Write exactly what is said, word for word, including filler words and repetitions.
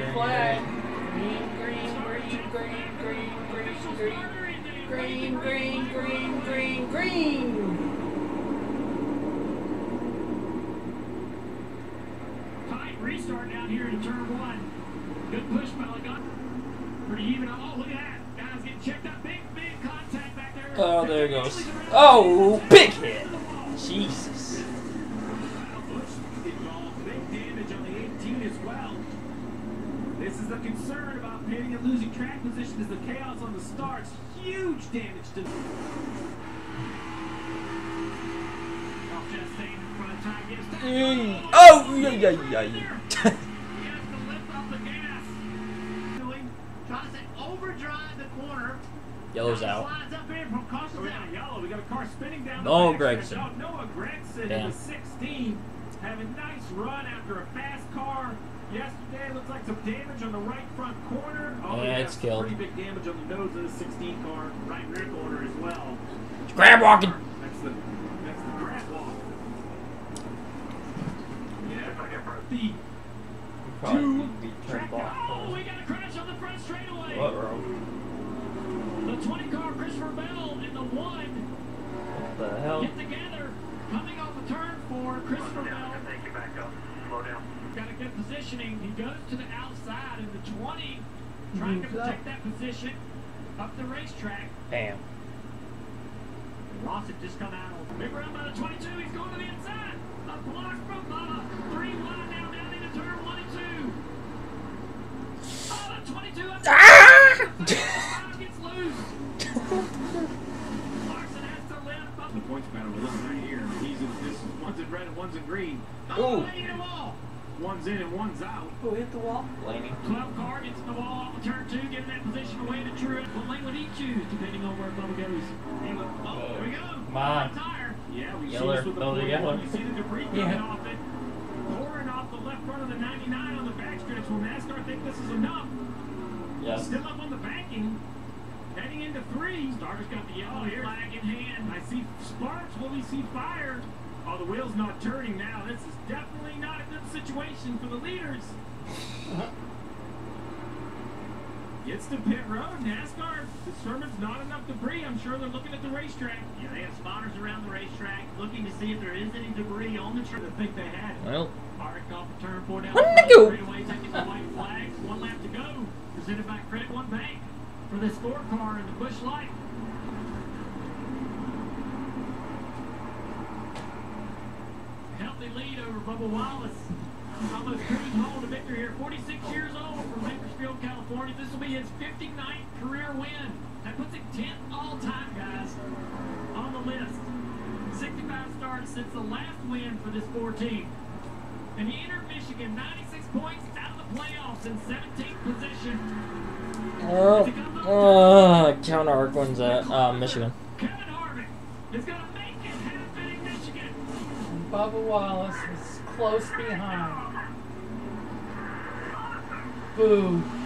flag. Green, green, green, green, green, green, green, green, green, green, green. Tight restart down here in turn one. Good push by Lagat. Pretty even. Oh, look at that. Guys getting checked up. Big, big contact back there. Oh, there it goes. Oh, big hit. Jesus. Big damage on the eighteen as well. This is the concern about pitting and losing track position as the chaos on the starts. Huge damage to the... Mm. Oh, yeah, yeah, yeah. He has to lift off the gas. Tries to overdrive the corner. Yellow's out. Slides up in from caution's out. Yellow. We got a car spinning down the Noah back. Gragson. Oh, Noah Gragson in the sixteen. Having a nice run after a fast car. Yesterday looks like some damage on the right front corner. Oh, yeah, yeah, it's killed. Pretty big damage on the nose of the sixteen car, right rear corner as well. It's grab walking. That's the that's the grab walk. Yeah, the Probably be track. turned off. Oh, we got a crash on the front straightaway. What row? The twenty car Christopher Bell and the one What the hell? get together, coming off a turn for Christopher Bell. Take you back up. Slow down. Got a good positioning. He goes to the outside in the twenty, trying to protect that position up the racetrack. Bam. Ross had just come out. Big run by the twenty-two. He's going to the inside. A block from uh, three wide now down into turn one and two. Oh, the twenty-two. Up Ah! gets loose. Larson has to lift up. The points battle we're looking right here. He's in this. One's in red and one's in green. Oh, they hit them all. One's in and one's out. Who hit the wall? Laney. twelve car gets in the wall off of turn two, getting that position away to Truett. What lane would he choose, depending on where Bubba goes? He would, oh, there we go. Come on. Tire. Yeah, we Yeller. see this with the Oh, the forty-one. Yeller. You see the debris coming Yeah. off it. Pouring off the left front of the ninety-nine on the backstretch. Will NASCAR think this is enough? Yes. Still up on the banking. Heading into three. Starter's got the yellow here. Flag in hand. I see sparks. Will we see fire? Oh, the wheel's not turning now. This is definitely not a good situation for the leaders. Gets to pit road. NASCAR determines not enough debris. I'm sure they're looking at the racetrack. Yeah, they have spotters around the racetrack looking to see if there is any debris on the track. I think they had it. Well. Park off the turn four down. Where'd they go? Straightaway taking the white flags. One lap to go. Presented by Credit One Bank for the scorecard in the Busch Light. Healthy lead over Bubba Wallace. He's almost cruised home to victory here. forty-six years old from Bakersfield, California. This will be his fifty-ninth career win. That puts him tenth all-time, guys, on the list. sixty-five starts since the last win for this four team. And he entered Michigan ninety-six points out of the playoffs in seventeenth position. Oh, uh, counter arc wins at uh, Michigan. Kevin Harvick is going to make it happen in Michigan. Bubba Wallace is close behind. Boo.